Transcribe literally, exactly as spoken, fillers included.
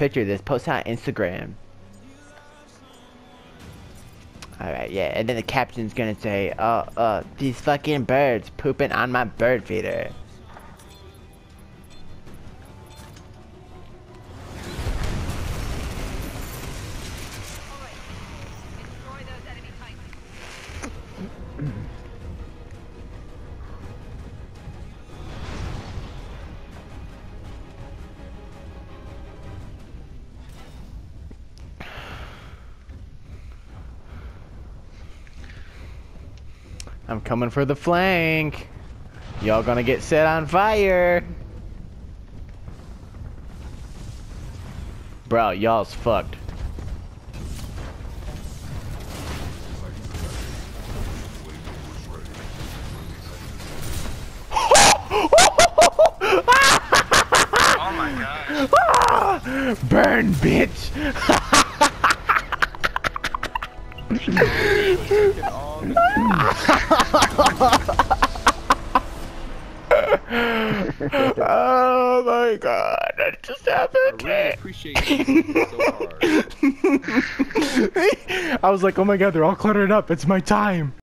picture of this, post it on Instagram. Alright, yeah, and then the caption's gonna say, oh, uh, these fucking birds pooping on my bird feeder. I'm coming for the flank. Y'all gonna get set on fire. Bro, y'all's fucked. Oh my god. Burn, bitch. Oh my god, that just happened. I really appreciate you so hard. I was like, oh my god, they're all cluttered up. It's my time.